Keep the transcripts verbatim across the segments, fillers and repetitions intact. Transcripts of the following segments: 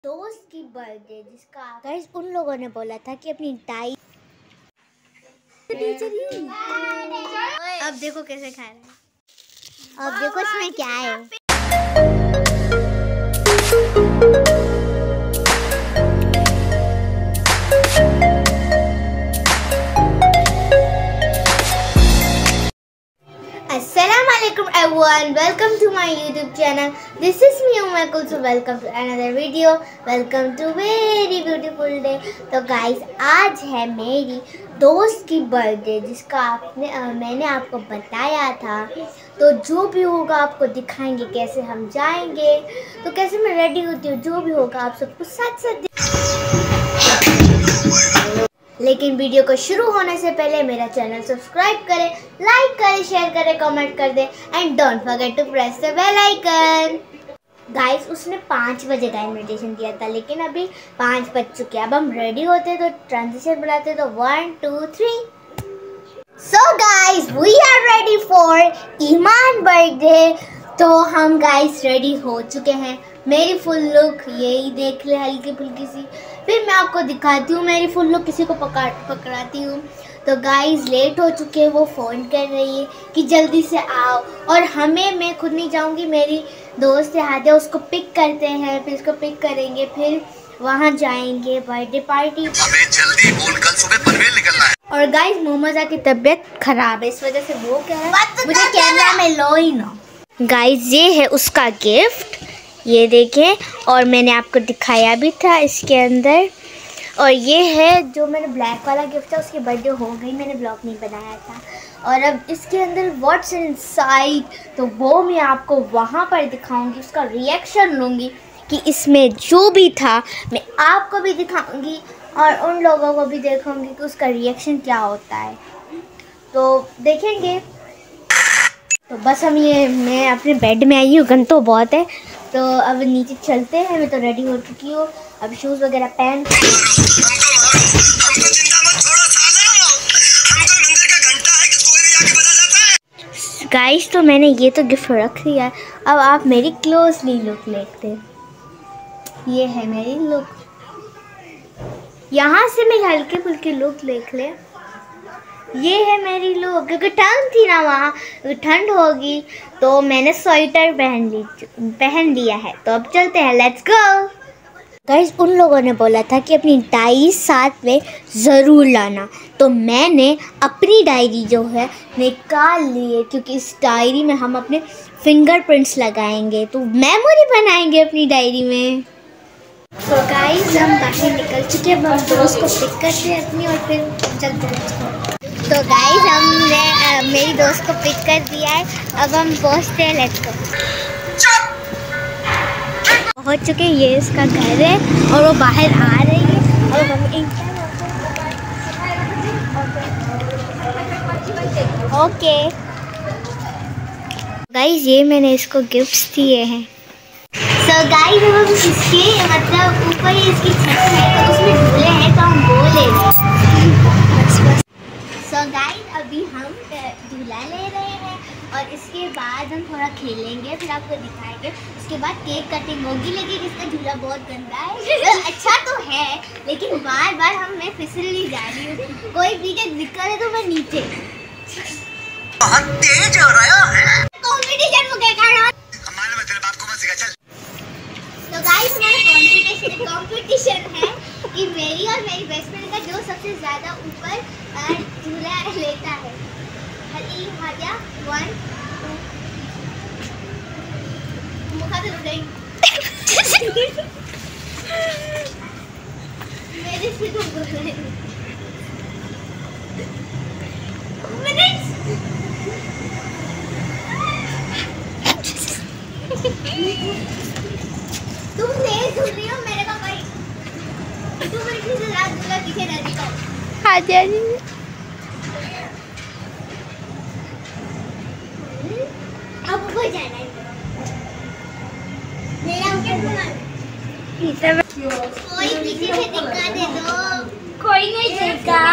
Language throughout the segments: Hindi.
दोस्त की बर्थडे जिसका गाइस उन लोगों ने बोला था कि अपनी डाई अब देखो कैसे खा रहे हैं। अब देखो इसमें क्या है। Assalamualaikum everyone, welcome to my YouTube channel. This is me Umar Kulsu. Welcome to another video. Welcome to very beautiful day. तो guys आज है मेरी दोस्त की बर्थडे जिसका आपने आ, मैंने आपको बताया था। तो जो भी होगा आपको दिखाएंगे कैसे हम जाएंगे, तो कैसे मैं रेडी होती हूँ, जो भी होगा आप सबको साथ साथ। लेकिन वीडियो को शुरू होने से पहले मेरा चैनल सब्सक्राइब करें, लाइक करें, शेयर करें, कमेंट कर दें and don't forget to press the bell icon. Guys उसने पाँच बजे का इनविटेशन दिया था, लेकिन अभी पाँच बज चुके हैं। अब हम रेडी होते तो ट्रांजिशन बनाते तो one two three. So guys we are ready for Iman birthday. तो हम गाइस रेडी हो चुके हैं। मेरी फुल लुक यही देख ले, हल्की फुल्की सी। फिर मैं आपको दिखाती हूँ मेरी फुल लुक, किसी को पकड़ पकड़ाती हूँ। तो गाइस लेट हो चुके हैं, वो फ़ोन कर रही है कि जल्दी से आओ। और हमें मैं खुद नहीं जाऊँगी, मेरी दोस्त है हादिया, उसको पिक करते हैं, फिर उसको पिक करेंगे, फिर वहाँ जाएंगे बर्थडे पार्टी। हमें जल्दी बोल, कल सुबह पनवेल निकलना है। और गाइस मोमोजा की तबीयत खराब है, इस वजह से वो कह रहा है मुझे कैमरा में लो ही ना। गाइस ये है उसका गिफ्ट, ये देखें, और मैंने आपको दिखाया भी था इसके अंदर। और ये है जो मैंने ब्लैक वाला गिफ्ट था, उसकी बर्थडे हो गई, मैंने ब्लॉग नहीं बनाया था। और अब इसके अंदर व्हाट्स इनसाइड, तो वो मैं आपको वहाँ पर दिखाऊंगी, उसका रिएक्शन लूँगी कि इसमें जो भी था मैं आपको भी दिखाऊंगी और उन लोगों को भी देखूंगी कि उसका रिएक्शन क्या होता है। तो देखेंगे। तो बस हम ये मैं अपने बेड में आई हूँ, गन तो बहुत है। तो अब नीचे चलते हैं, मैं तो रेडी हो चुकी हूँ। अब शूज़ वगैरह पहन गाइस तो मैंने ये तो गिफ्ट रख लिया है। अब आप मेरी क्लोजली लुक देखते हैं। ये है मेरी लुक, यहाँ से मैं हल्की फुल्की लुक देख ले। ये है मेरी लुक, क्योंकि ठंड थी ना वहाँ, ठंड होगी तो मैंने स्वेटर पहन ली पहन लिया है। तो अब चलते हैं, लेट्स गो। गाइस उन लोगों ने बोला था कि अपनी डायरी साथ में ज़रूर लाना, तो मैंने अपनी डायरी जो है निकाल ली है, क्योंकि इस डायरी में हम अपने फिंगरप्रिंट्स लगाएंगे, तो मेमोरी बनाएंगे अपनी डायरी में। तो गाइस हम बाहर निकल चुके हैं, हम दोस्त को पिक करते हैं अपनी और फिर चलते हैं। तो गाइस हमने आ, मेरी दोस्त को पिक कर दिया है, अब हम पहुँचते हैं, लेट्स गो। पहुँच चुके हैं, ये इसका घर है और वो बाहर आ रही है। और हम ओके गाइस ये मैंने इसको गिफ्ट्स दिए हैं। सो गाइस अब हम इसके मतलब ऊपर ही इसकी छत है, तो उसमें झूले हैं, तो हम वो ले रहे हैं। सो गाइस अभी हम झूला ले रहे हैं और इसके बाद हम थोड़ा खेलेंगे, फिर आपको दिखाएंगे। उसके बाद केक कटिंग होगी, लेकिन इसका झूला बहुत गंदा है। अच्छा तो है, लेकिन बार बार हम मैं फिसलने जा रही हूँ। कोई पीछे दिक्कत है तो मैं नीचे बहुत तेज हो रहा है। कंपटीशन में क्या रहा? हमारे में तेरे बाप को मत सिखा, चल। तो गाइस हमारा कंपटीशन कंपटीशन है कि मेरी और मेरी बेस्ट फ्रेंड का जो सबसे ज़्यादा ऊपर झूला लेता है। हली हादिया वन टू मुखा से उठाई मेरे से तो बोल रहे हैं तुम तेज झूल रही हो, मेरे को भाई तुम इतनी से रात झूला पीछे रह रही हो। हाँ जी अब ऊपर जाना है, मेरा ऊपर बुला कोई पीछे से दिखा दे दो। कोई नहीं देगा।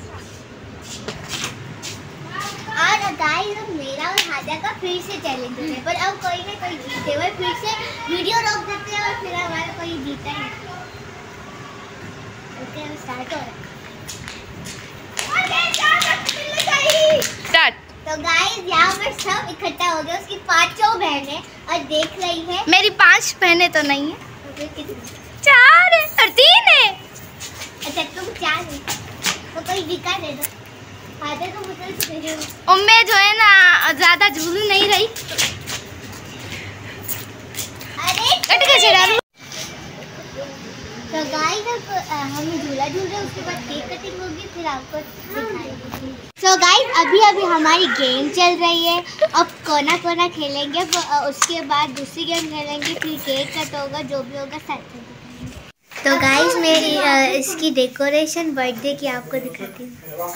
और गाइस अब मेरा और हादिया का फिर से चैलेंज है, पर अब कोई ना कोई जीते हुए फिर से वीडियो रोक देते हैं और फिर हमारा कोई जीता है। स्टार्ट हो रहा है। स्टार्ट। तो गाइस यहाँ पर सब इकट्ठा हो गए, उसकी पांचों बहनें और देख रही है। मेरी पांच बहनें तो नहीं है, तो कितनी? चार है और तीन है। अच्छा तुम चार है, तो कोई दिक्कत दे दो। फादर को मुझे दे दो। उम्मीद जो है ना ज्यादा झूल नहीं रही। अरे कट के चला। तो गाइस अब हम झूला झूल रहे हैं, उसके बाद केक कटिंग होगी, फिर आपको दिखाएंगे। तो गाइस अभी अभी हमारी गेम चल रही है, अब कोना कोना खेलेंगे, उसके बाद दूसरी गेम खेलेंगे, फिर केक कट होगा, जो भी होगा साथ में दिखाएंगे। तो गाइस मेरी uh, इसकी डेकोरेशन बर्थडे की आपको दिखाती हूँ।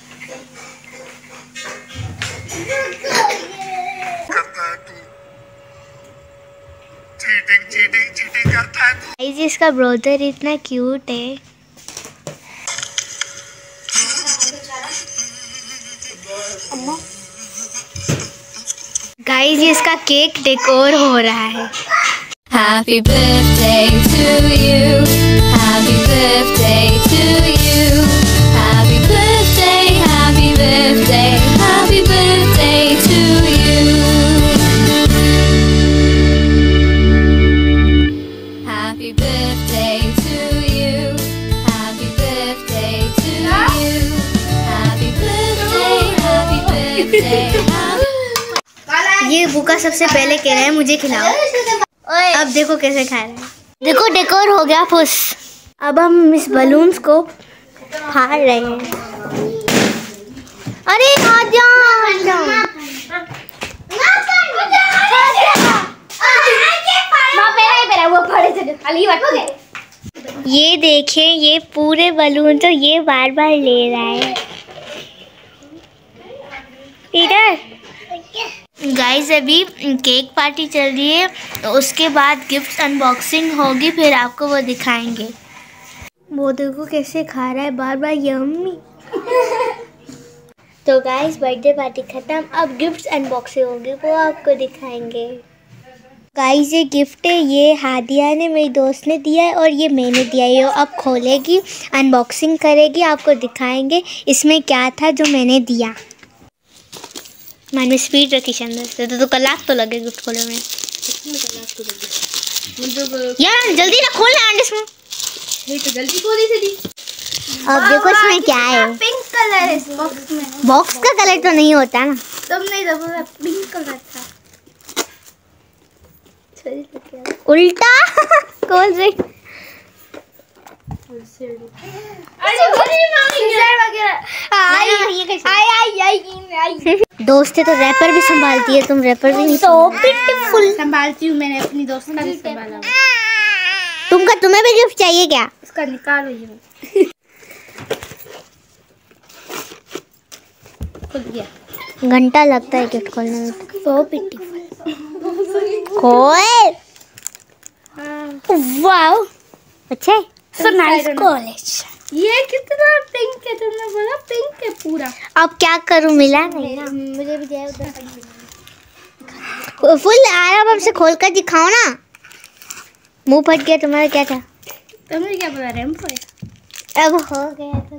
चीटिंग चीटिंग चीटिंग करता है तू। गाइस इसका ब्रदर इतना क्यूट है। गाइस इसका केक डेकोर हो रहा है। Happy birthday to you. Happy birthday to you. Happy birthday, happy birthday, happy birthday to you. Happy birthday to you. Happy birthday to you. Happy birthday, happy birthday, happy ये भूखा सबसे पहले कह रहा है मुझे खिलाओ। अब देखो कैसे खा रहे हैं। देखो डेकोर हो गया फुस। अब हम इस बलून्स को फाड़ रहे हैं। अरे आ जाओ आ जाओ। ये देखें, ये पूरे बलून तो ये बार बार ले रहा है। इधर गाइस अभी केक पार्टी चल रही है, तो उसके बाद गिफ्ट अनबॉक्सिंग होगी, फिर आपको वो दिखाएंगे। वो देखो कैसे खा रहा है बार बार, यम्मी। तो गाइस बर्थडे पार्टी खत्म, अब गिफ्ट अनबॉक्सिंग होगी, वो आपको दिखाएंगे। गाइस ये गिफ्ट है, ये हादिया ने मेरी दोस्त ने दिया है और ये मैंने दिया है। ये अब खोलेगी, अनबॉक्सिंग करेगी, आपको दिखाएंगे इसमें क्या था जो मैंने दिया। मैंने स्पीड रखी शानदार से, तो, तो कलाक तो लगे गिफ्ट खोले में। यार जल्दी ना खोल ना अंडे में। ये तो जल्दी खोली थी। अब देखो इसमें क्या है। पिंक कलर है इस बॉक्स में। बॉक्स का कलर तो नहीं होता ना। तुमने तो बोला पिंक कलर था। उल्टा खोल रही। दोस्त है तो रैपर भी संभालती है, तुम रैपर भी नहीं। So beautiful. संभालती हूँ मैंने अपनी दोस्त का भी संभाला। तुमका तुम्हें भी गिफ्ट चाहिए क्या? उसका निकालो ये। खुल गया। घंटा लगता है गिफ्ट खोलने में। So beautiful. खोल। वाओ अच्छा सो नाइस कॉलेज। ये कितना पिंक है, तुमने बोला पिंक है पूरा। अब क्या करूं, मिला नहीं ना मुझे भी। जाए उधर फुल आराम से खोल कर दिखाओ ना। मुंह फट गया तुम्हारा, क्या था? तुमने क्या बोला? रैंप है। अब हो गया तो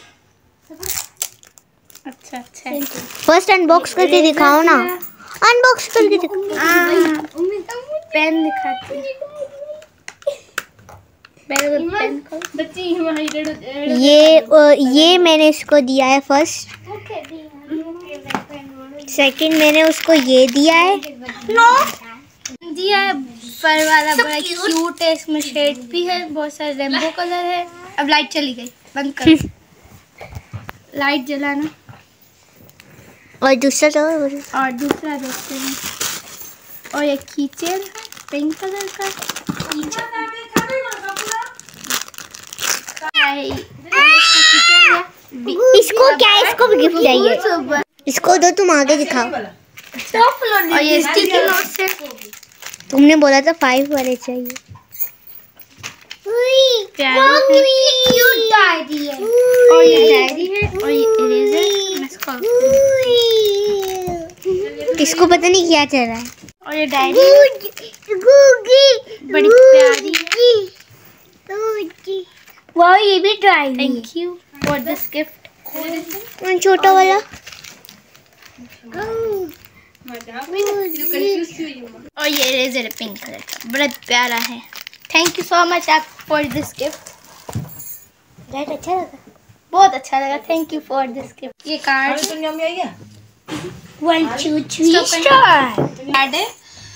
अच्छा अच्छा। फर्स्ट अनबॉक्स करके दिखाओ ना। अनबॉक्स करके दिखाओ। पेन दिखाती है। ये ये मैंने इसको दिया है फर्स्ट। सेकंड मैंने उसको ये दिया है। नो दिया है फर वाला, बड़ा क्यूट है। इसमें शेड भी है, बहुत सारे रेनबो कलर है। अब लाइट चली गई, बंद कर। लाइट जलाना। और दूसरा तो और दूसरा देखते हैं। और एक कीचेन पिंक कलर का। इसको क्या है? इसको भी गिफ्ट चाहिए। इसको दो, तुम आगे दिखाओ। और ये स्टिकी नोट्स है। तुमने बोला था फाइव वाले चाहिए। डायरी है। और ये डायरी है और ये इरेजर। इसको पता नहीं क्या चल रहा है। और ये डायरी बड़ी प्यारी। वाह ये भी try. Thank you for this gift. छोटा वाला और ये रेजर है पिंक कलर का, बड़ा प्यारा है। थैंक यू सो मच आप फॉर दिस गिफ्ट। राइट अच्छा लगा, बहुत अच्छा लगा। Thank you for this gift. ये card one two three star card है।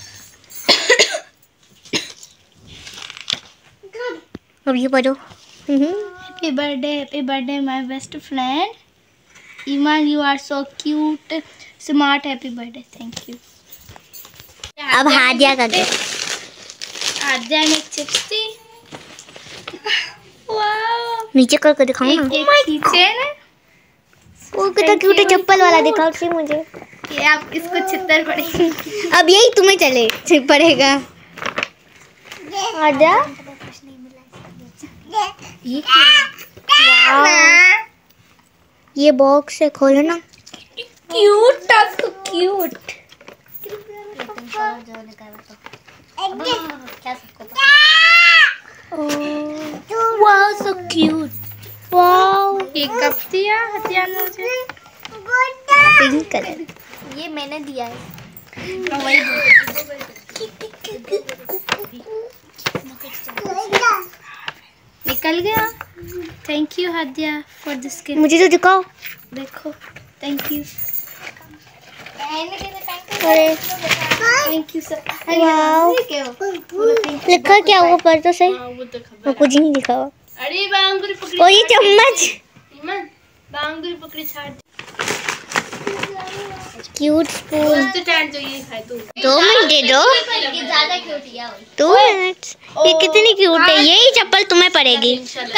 अब ये पढ़ो। Happy birthday, happy birthday my best friend Iman, you are so cute smart, happy birthday. Thank you. अब हादिया का गिफ्ट। आद्या ने चिप्स दी। वाओ, नीचे करके दिखाऊं ना। एक कीचेन है। वो कितना क्यूट है, चप्पल वाला दिखाओ सी मुझे। ये आप इसको छितर पड़ेगी। अब यही तुम्हें चले पड़ेगा। आद्या ये वाओ, ये बॉक्स है, खोलो ना। क्यूट था, तो cute. Wow so cute. Wow ये कप दिया हथियार ने मुझे, पिंक कलर। ये मैंने दिया है। निकल गया। Thank you Hadia for this gift. मुझे तो दिखाओ। देखो थैंक यू। अरे थैंक यू सर। वाओ, लिखा क्या हुआ पर तो सही। वो कुछ नहीं दिखा हुआ। अरे बांगुर पकड़ी। ओ ये चम्मच। ईमान बांगुर पकड़ी छाड़। Cute spoon. तो चाट जो ये खाए तू। दो मिनट दे दो। ये ज्यादा क्यूट है यार। दो मिनट। ये कितनी क्यूट है, यही चप्पल तुम्हें पड़ेगी।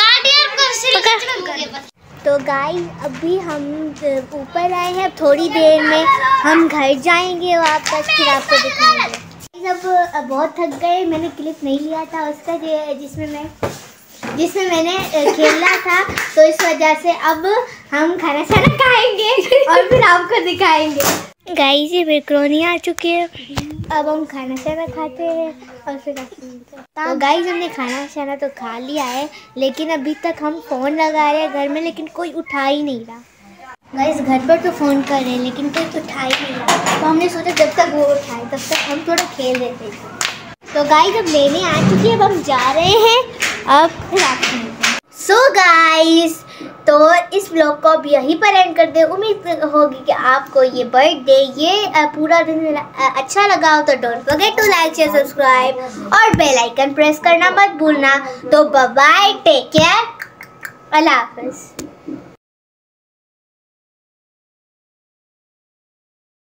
तो गाइस अभी हम ऊपर आए हैं, थोड़ी देर में हम घर जाएंगे वापस, फिर आपको दिखाएंगे। अब बहुत थक गए, मैंने क्लिप नहीं लिया था उसका जिसमें मैं जिसमें मैंने खेला था, तो इस वजह से अब हम खाना खाना खाएंगे और फिर आपको दिखाएंगे। गाइस ये मैक्रोनी आ चुकी है, अब हम खाना शाना खाते हैं और फिर आपको मिलते हैं। तो गाइस हमने खाना शाना तो खा लिया है, लेकिन अभी तक हम फ़ोन लगा रहे हैं घर में, लेकिन कोई उठा ही नहीं रहा। गाइस घर पर तो फ़ोन कर रहे हैं लेकिन कोई उठा ही नहीं रहा, तो हमने सोचा जब तक वो उठाए तब तक हम थोड़ा खेल लेते हैं। तो गाइस अब लेने आ चुकी है, अब हम जा रहे हैं, अब फिर आपको मिलते हैं। सो गाइस तो इस ब्लॉग को अब यहीं पर एंड कर दे। उम्मीद होगी कि आपको ये बर्थडे ये पूरा दिन मेरा अच्छा लगा हो, तो don't forget to like share subscribe और बेल आइकन प्रेस करना मत भूलना। तो बाय बाय, टेक केयर, अल्लाह हाफिज़।